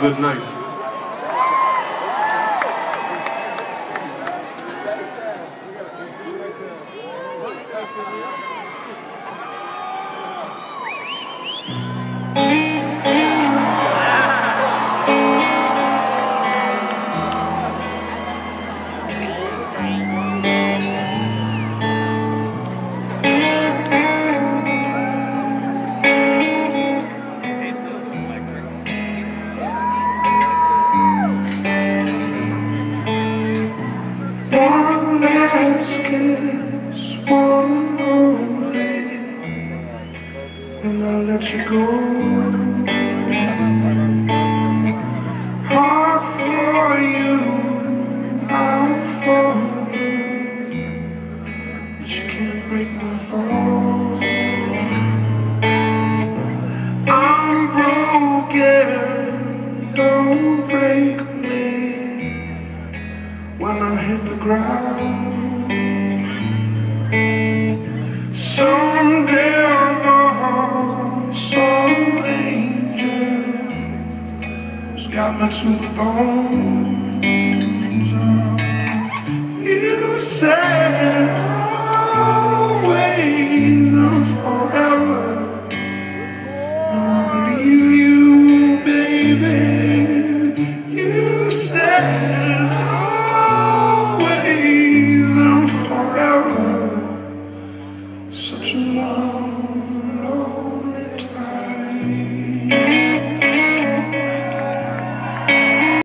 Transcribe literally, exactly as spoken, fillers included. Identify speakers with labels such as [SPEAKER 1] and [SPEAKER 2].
[SPEAKER 1] good night.
[SPEAKER 2] One last kiss, one only, and I'll let you go. Heart for you, I'm falling, but you can't break my fall. I'm broken, don't break me when I hit the ground. Some devil, some angel has got me to the bones. You said